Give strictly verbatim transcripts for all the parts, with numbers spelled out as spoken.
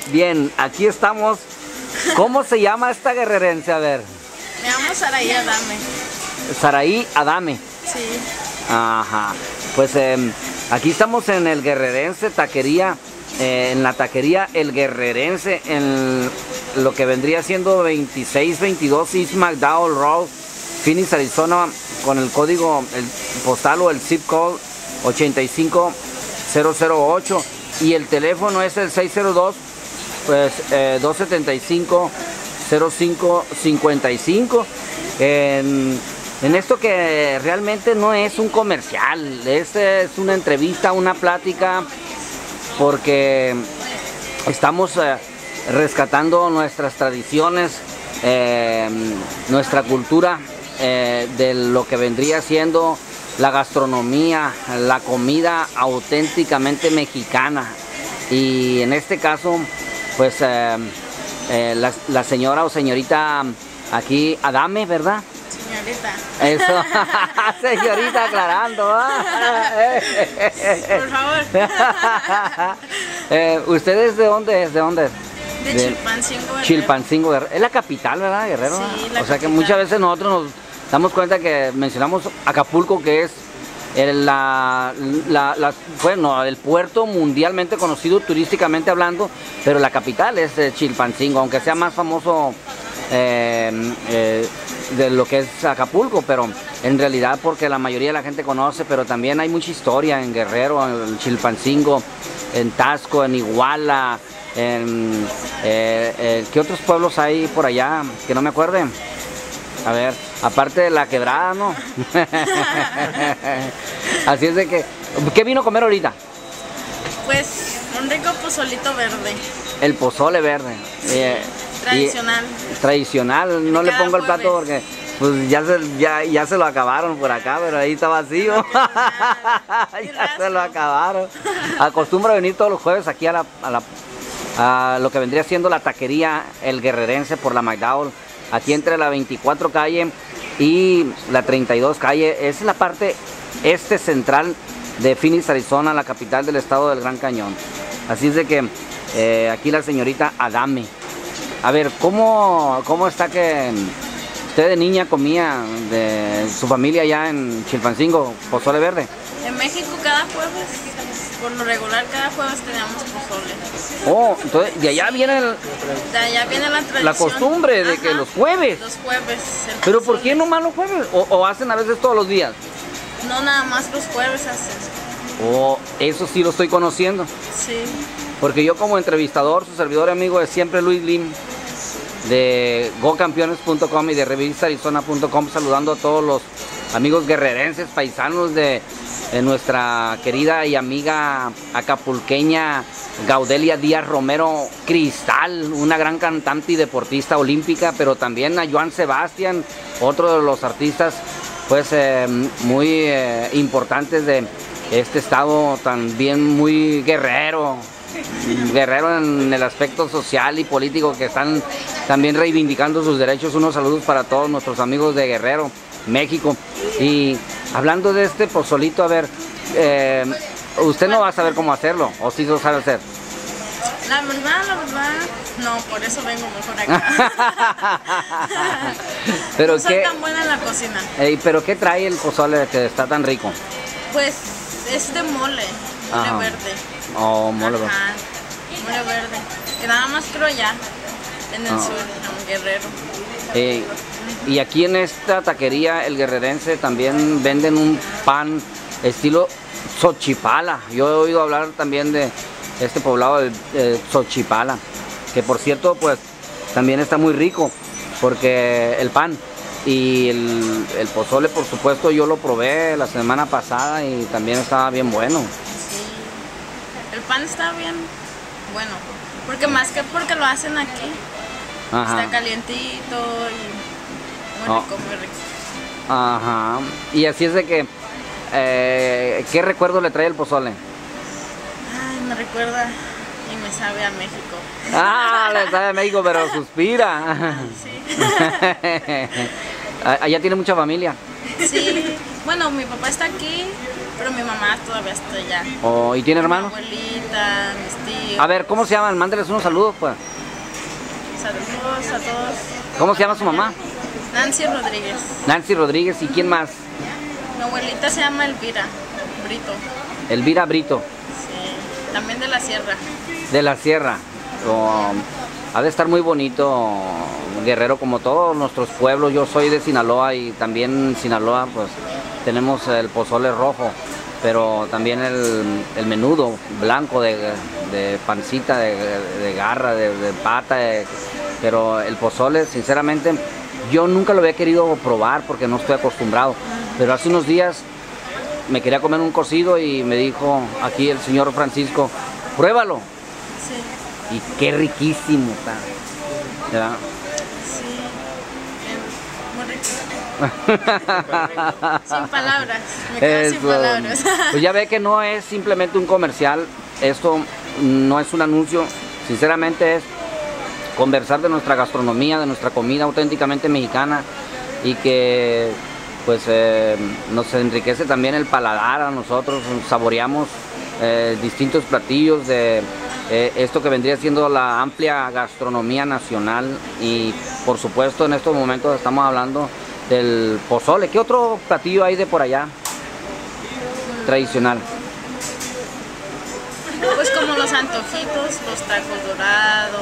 Bien, aquí estamos. ¿Cómo se llama esta guerrerense? A ver. Me llamo Saraí Adame. Saraí Adame. Sí. Ajá. Pues eh, aquí estamos en el Guerrerense Taquería, eh, en la taquería El Guerrerense, en lo que vendría siendo veintiséis veintidós East McDowell Road, Phoenix, Arizona, con el código el postal o el zip code ochenta y cinco cero cero ocho, y el teléfono es el seis cero dos, pues, eh, dos setenta y cinco cero cinco cincuenta y cinco. En, en esto que realmente no es un comercial, este es una entrevista, una plática, porque estamos eh, rescatando nuestras tradiciones, eh, nuestra cultura, eh, de lo que vendría siendo la gastronomía, la comida auténticamente mexicana. Y en este caso, pues eh, eh, la, la señora o señorita aquí, Adame, ¿verdad? Señorita. Eso, señorita, aclarando. Por favor. eh, ¿Ustedes de dónde es? ¿De dónde es? De, de Chilpancingo, Guerrero. Chilpancingo, Guerrero. Es la capital, ¿verdad, Guerrero? Sí, la O sea capital. que muchas veces nosotros nos damos cuenta que mencionamos Acapulco, que es el, la, la, la, bueno, el puerto mundialmente conocido turísticamente hablando, pero la capital es eh, Chilpancingo, aunque sea más famoso eh, eh, de lo que es Acapulco, pero en realidad porque la mayoría de la gente conoce, pero también hay mucha historia en Guerrero, en Chilpancingo, en Taxco, en Iguala, en eh, eh, ¿qué otros pueblos hay por allá que no me acuerde? A ver, aparte de la Quebrada, ¿no? Así es de que, ¿qué vino a comer ahorita? Pues un rico pozolito verde. El pozole verde. Sí, eh, tradicional. y, tradicional, no le cada pongo el plato jueves. porque pues ya se, ya, ya se lo acabaron por acá, pero ahí está vacío. Ya se lo acabaron. Acostumbro a venir todos los jueves aquí a, la, a, la, a lo que vendría siendo la taquería El Guerrerense por la McDowell, aquí entre la veinticuatro calle y la treinta y dos calle. Es la parte este central de Phoenix, Arizona, la capital del estado del Gran Cañón. Así es de que eh, aquí la señorita Adame. A ver, ¿cómo, cómo está que usted de niña comía de su familia allá en Chilpancingo pozole verde? En México cada jueves, por lo regular cada jueves teníamos pozole. Oh, entonces de allá viene el, De allá viene la tradición. la costumbre de Ajá, que los jueves. Los jueves. el ¿Pero por pozole. qué nomás los jueves? ¿O, o hacen a veces todos los días? No, nada más los jueves hacen. Oh, eso sí lo estoy conociendo. Sí. Porque yo como entrevistador, su servidor y amigo es siempre Luis Lim, de go campeones punto com y de revista arizona punto com, saludando a todos los amigos guerrerenses, paisanos de, de nuestra querida y amiga acapulqueña Gaudelia Díaz Romero Cristal, una gran cantante y deportista olímpica, pero también a Joan Sebastián, otro de los artistas pues eh, muy eh, importantes de este estado, también muy guerrero, guerrero en el aspecto social y político, que están también reivindicando sus derechos. Unos saludos para todos nuestros amigos de Guerrero, México. Y hablando de este pozolito, a ver, eh, usted no va a saber cómo hacerlo, o sí lo sabe hacer. La verdad, la verdad, no, por eso vengo mejor acá. Pero no soy qué, tan buena en la cocina. eh, pero ¿qué trae el pozole que está tan rico? Pues es de mole, mole Ajá. verde. Oh, mole verde. Ajá, mole verde. Que nada más creo ya, en el Ah. sur, en Guerrero. Eh, y aquí en esta taquería El Guerrerense también venden un pan estilo Xochipala. Yo he oído hablar también de este poblado de eh, Xochipala, que por cierto pues también está muy rico, porque el pan y el, el pozole, por supuesto, yo lo probé la semana pasada y también estaba bien bueno. Sí. El pan está bien bueno, porque más que porque lo hacen aquí, Ajá. está calientito y muy Oh. rico, muy rico. Ajá. Y así es de que, eh, ¿qué recuerdo le trae el pozole? Ay, me recuerda y me sabe a México. Ah, le sabe a México, pero suspira. Sí. Allá tiene mucha familia. Sí, bueno, mi papá está aquí Pero mi mamá todavía está allá. Oh, ¿y tiene Mi hermanos? abuelita, mis tíos. A ver, ¿cómo se llaman? Mándeles unos saludos, pues. Saludos a todos. ¿Cómo se llama su mamá? Nancy Rodríguez. Nancy Rodríguez. ¿Y quién más? Mi abuelita se llama Elvira Brito. Elvira Brito, Sí. También de la sierra. de la Sierra. Oh, ha de estar muy bonito Guerrero, como todos nuestros pueblos. Yo soy de Sinaloa y también en Sinaloa pues tenemos el pozole rojo, pero también el, el menudo blanco de, de pancita, de, de garra, de, de pata, de, pero el pozole sinceramente yo nunca lo había querido probar porque no estoy acostumbrado, pero hace unos días me quería comer un cocido y me dijo aquí el señor Francisco, pruébalo. Sí. Y qué riquísimo está. ¿Verdad? Sí. Muy rico. Sin palabras. Me quedo sin Eso. palabras. Pues ya ve que no es simplemente un comercial, esto no es un anuncio, sinceramente es conversar de nuestra gastronomía, de nuestra comida auténticamente mexicana y que pues eh, nos enriquece también el paladar a nosotros, saboreamos eh, distintos platillos de eh, esto que vendría siendo la amplia gastronomía nacional y por supuesto en estos momentos estamos hablando del pozole. ¿Qué otro platillo hay de por allá tradicional? Pues como los antojitos, los tacos dorados,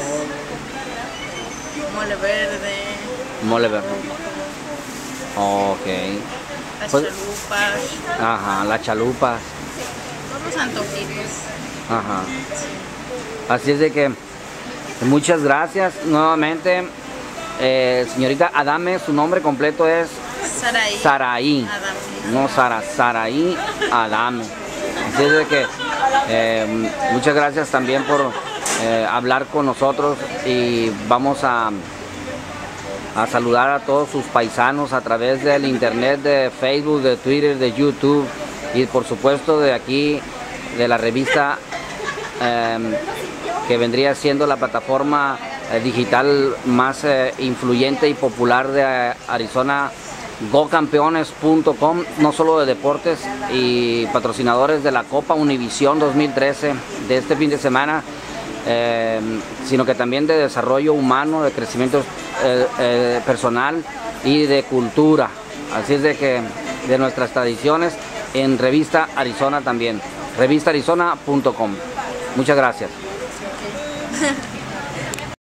mole verde, Mole verde. Ok. las Pues- chalupas, Ajá, las chalupas. todos los antojitos. Ajá. Así es de que muchas gracias nuevamente. Eh, señorita Adame, su nombre completo es Saraí. Saraí. Adame. No Sara, Saraí Adame. Así es de que eh, muchas gracias también por eh, hablar con nosotros y vamos a, a saludar a todos sus paisanos a través del internet, de Facebook, de Twitter, de YouTube y por supuesto de aquí, de la revista eh, que vendría siendo la plataforma eh, digital más eh, influyente y popular de eh, Arizona, go campeones punto com, no solo de deportes y patrocinadores de la Copa Univisión dos mil trece de este fin de semana, eh, sino que también de desarrollo humano, de crecimiento eh, eh, personal y de cultura. Así es de que de nuestras tradiciones en Revista Arizona también, revista arizona punto com. Muchas gracias.